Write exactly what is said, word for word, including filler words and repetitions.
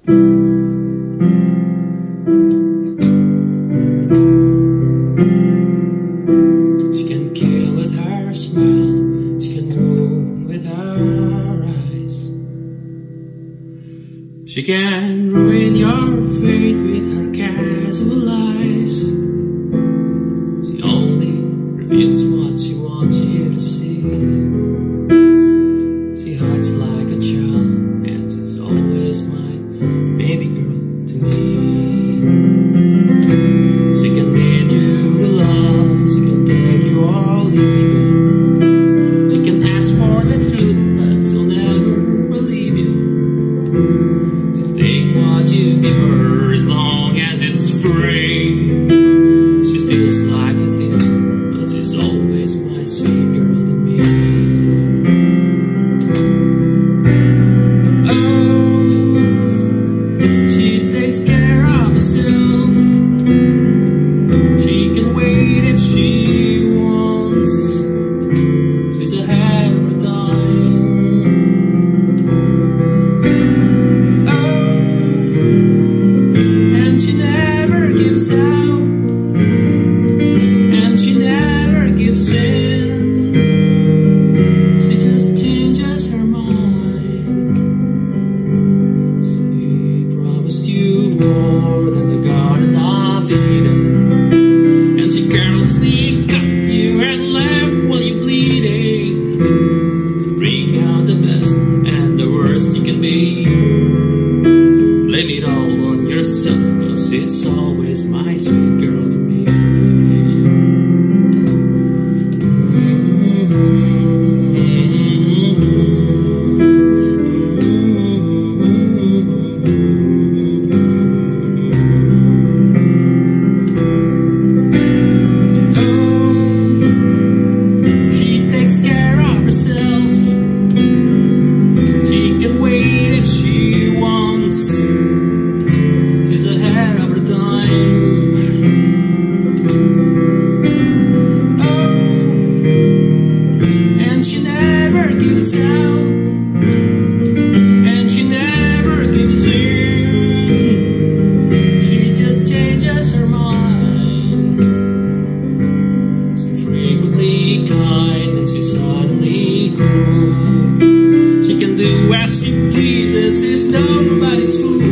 She can kill with her smile, she can wound with her eyes. She can ruin your faith with her casual lies. She only reveals what she wants you to see. She hides like a child, and she's always my baby girl to me. She can lead you to love, she can take you or leave you. She can ask for the truth, but she'll never believe you. She'll take what you give her as long as it's free. She steals like a thief, but she's always my sweet girl to me. More than the Garden of Eden, and she carelessly cut you and left while you're bleeding. So bring out the best and the worst you can be. Blame it all on yourself, 'cause it's always my sweet girl to me. And she never gives in. She just changes her mind. She's frequently kind and she's suddenly cruel. She can do as she pleases, she's nobody's fool.